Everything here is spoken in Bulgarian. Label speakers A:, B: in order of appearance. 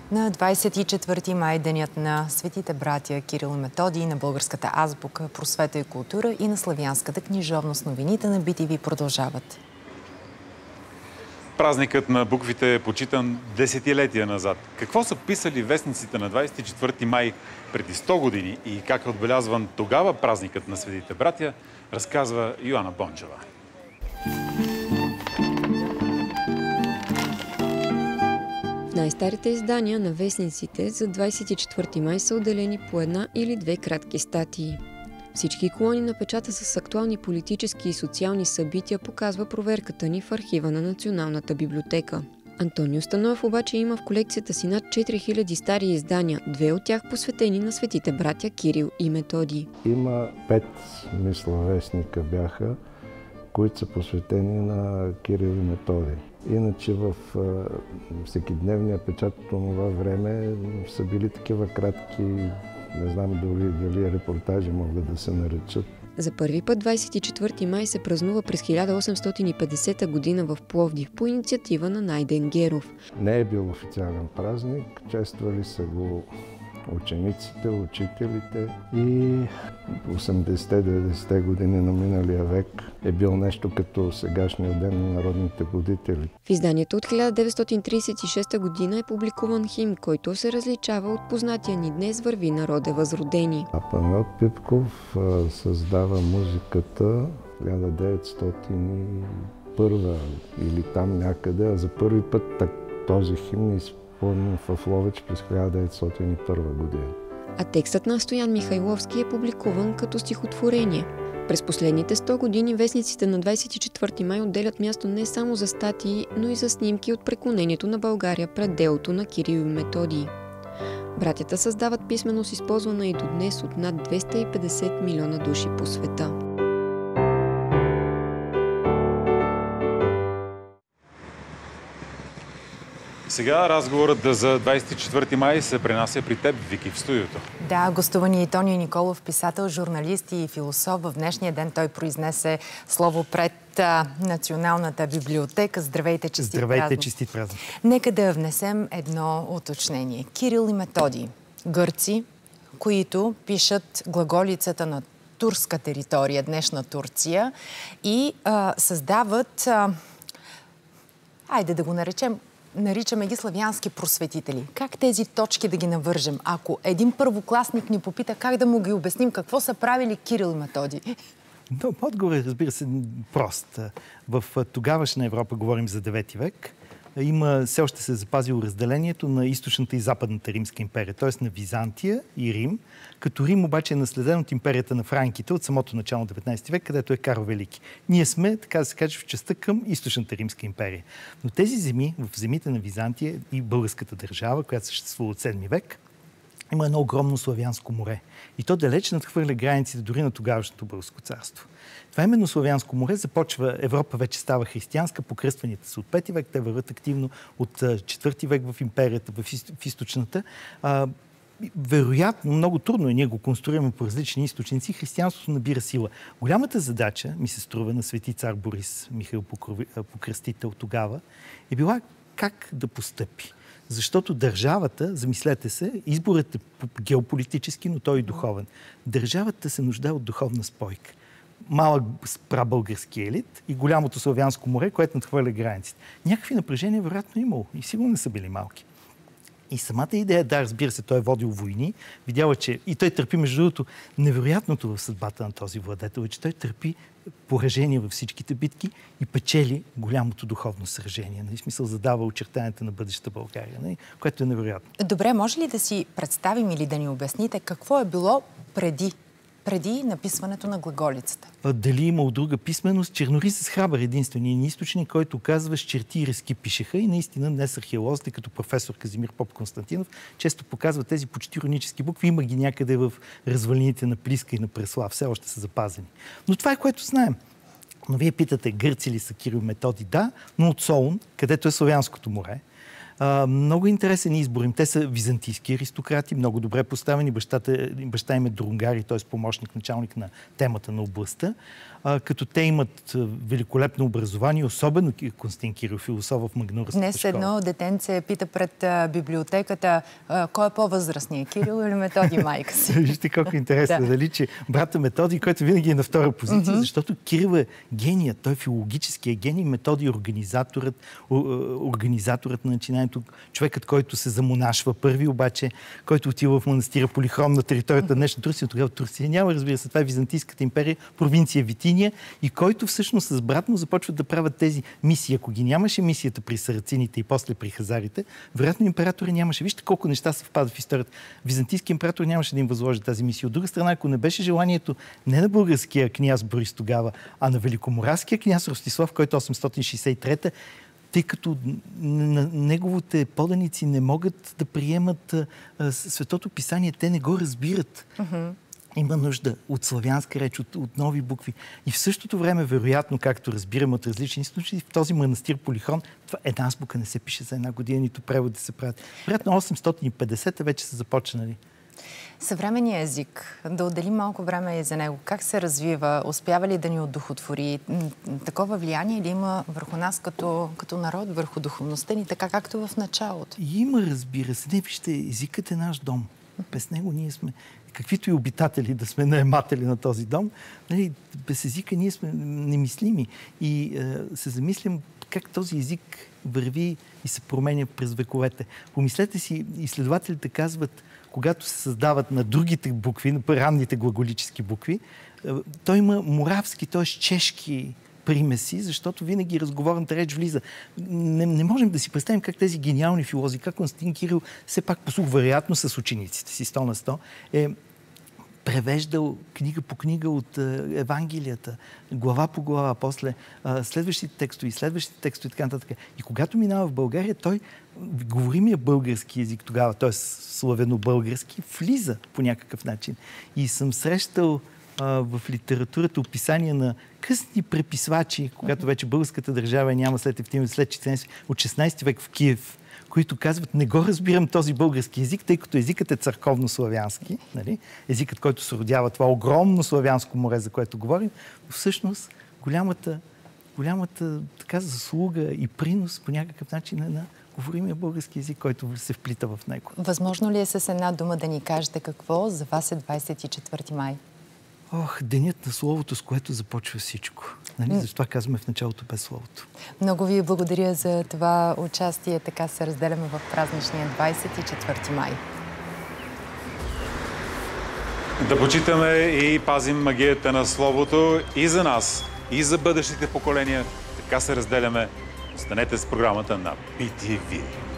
A: На 24 май, денят на светите братя Кирил и Методий, на българската азбука, просвета и култура и на славянската книжовност. Новините на BTV продължават.
B: Празникът на буквите е почитан десетилетия назад. Какво са писали вестниците на 24 май преди 100 години и как е отбелязван тогава празникът на светите братя, разказва Йоана Бончева.
C: В най-старите издания на вестниците за 24 май са отделени по една или две кратки статии. Всички колони на печата с актуални политически и социални събития показва проверката ни в архива на Националната библиотека. Антонио Станоев обаче има в колекцията си над 4000 стари издания, две от тях посветени на светите братя Кирил и Методий.
D: Има 5, мисля, вестника бяха, които са посветени на Кирил и Методий. Иначе в всекидневния печат от това време са били такива кратки, не знам дали репортажи могат да се наречат.
C: За първи път 24 май се празнува през 1850 година в Пловдив по инициатива на Найден Геров.
D: Не е бил официален празник, чествали са го учениците, учителите и 80-90-те години на миналия век е бил нещо като сегашния ден на народните будители.
C: В изданието от 1936 година е публикуван химн, който се различава от познатия ни днес "Върви, народе възродени".
D: А Панайот Пипков създава музиката 1901 или там някъде, а за първи път този химн е в Ловеч през 1901 година.
C: А текстът на Стоян Михайловски е публикуван като стихотворение. През последните 100 години вестниците на 24 май отделят място не само за статии, но и за снимки от преклонението на България пред делото на Кирил и Методий. Братята създават писменост, използвана и до днес от над 250 милиона души по света.
B: Сега разговорът за 24 май се пренася при теб, Вики, в студиото.
A: Да, гостува ни Тонио Николов, писател, журналист и философ. В днешния ден той произнесе слово пред Националната библиотека. Здравейте, честит празник.
E: Здравейте, честит празник.
A: Нека да внесем едно уточнение. Кирил и Методий, гърци, които пишат глаголицата на турска територия, днешна Турция, и създават, айде да го наричаме ги славянски просветители. Как тези точки да ги навържем? Ако един първокласник ни попита как да му ги обясним, какво са правили Кирил и Методий?
E: Но отговорът, разбира се, прост. В тогавашна Европа, говорим за 9 век, все още се е запазило разделението на източната и западната Римска империя, т.е. на Византия и Рим, като Рим обаче е наследен от империята на франките от самото начало на 19 век, където е Карл Велики. Ние сме, така да се каже, в частта към източната Римска империя. Но тези земи, в земите на Византия и българската държава, която съществува от 7 век, има едно огромно славянско море. И то далеч надхвърля границите дори на тогавашното българско царство. Това именно славянско море започва, Европа вече става християнска, покръстванията са от 5 век, те върват активно от 4 век в империята, в източната. Вероятно, много трудно е, ние го конструираме по различни източници, християнството набира сила. Голямата задача, ми се струва, на свети цар Борис Михаил Покръстител тогава, е била как да постъпи. Защото държавата, замислете се, изборът е геополитически, но той е и духовен. Държавата се нуждае от духовна спойка. Малък прабългарски елит и голямото славянско море, което надхвърля границите. Някакви напрежения вероятно имало и сигурно не са били малки. И самата идея, да, разбира се, той е водил войни, видяла, че и той търпи, между другото, невероятното в съдбата на този владетел, че той търпи поражение във всичките битки и печели голямото духовно сражение. В смисъл задава очертанията на бъдеща България, което е невероятно.
A: Добре, може ли да си представим или да ни обясните какво е било преди написването на глаголицата?
E: Дали имал друга писменост? Чернорисец Храбър единственият ни източник, който казва, с черти и резки пишеха, и наистина днес археолозите, като професор Казимир Поп-Константинов, често показват тези почти рунически букви. Има ги някъде в развалините на Плиска и на Преслав. Все още са запазени. Но това е, което знаем. Но вие питате, гърци ли са Кирил и Методий? Да, но от Солун, където е Славянското море. Много интересен избор им. Те са византийски аристократи, много добре поставени. Баща им е другари, т.е. помощник, началник на темата на областта. като те имат великолепно образование, особено Константин Кирил, философ в Магнурската школа.
A: Днес едно детенце пита пред библиотеката кой е по-възрастният, Кирил или Методий, майка си.
E: Вижте колко интересно, дали, че брата Методий, който винаги е на втора позиция, защото Кирил е геният, той е филологическия гений, Методий е организаторът на начинанието, човекът, който се замонашва първи, обаче, който отива в манастира Полихром на територията на днешна Турция. Тогава Турция няма, разбира се, това е Византийската империя, провинция Витиния, и който всъщност с брат му започват да правят тези мисии. Ако ги нямаше мисията при сарацините и после при хазарите, вероятно императори нямаше. Вижте колко неща съвпадат в историята. Византийски император нямаше да им възложи тази мисия. От друга страна, ако не беше желанието не на българския княз Борис тогава, а на великоморавския княз Ростислав, който 863-та, тъй като неговите поданици не могат да приемат Светото писание, те не го разбират. Има нужда от славянска реч, от нови букви. И в същото време, вероятно, както разбираме от различни източници, в този манастир Полихон, една азбука не се пише за една година, нито преводи се правят. Вероятно 850 вече са започнали.
A: Съвременният език, да отделим малко време и за него. Как се развива? Успява ли да ни одухотвори? Такова влияние ли има върху нас като народ, върху духовността ни, така както в началото?
E: Има, разбира се. Не, вижте, езикът е наш дом. Без него ние сме, каквито и обитатели да сме, наематели на този дом, нали, без езика ние сме немислими. И се замислям как този език върви и се променя през вековете. Помислете си, изследователите казват, когато се създават на другите букви, на ранните глаголически букви, той има моравски, т.е. чешки примеси, защото винаги разговорната реч влиза. Не можем да си представим как тези гениални филозофи, как Константин Кирил, все пак послух, вероятно с учениците си 100 на 100, е превеждал книга по книга от Евангелията, глава по глава, после следващите текстове и така нататък. И когато минава в България, той говоримия български език тогава, т.е. славено-български, влиза по някакъв начин. И съм срещал в литературата описания на късни преписвачи, когато вече българската държава няма след 14 от 16 век в Киев, които казват, не го разбирам този български език, тъй като езикът е църковно-славянски, нали? Езикът, който се родява това огромно славянско море, за което говорим, всъщност голямата така заслуга и принос по някакъв начин е на говоримия български език, който се вплита в него.
A: Възможно ли е с една дума да ни кажете какво за вас е 24 май?
E: Денят на словото, с което започва всичко. Нали? Затова казваме в началото без словото.
A: Много ви благодаря за това участие. Така се разделяме в празничния 24 май.
B: Да почитаме и пазим магията на словото и за нас, и за бъдещите поколения. Така се разделяме. Останете с програмата на BTV.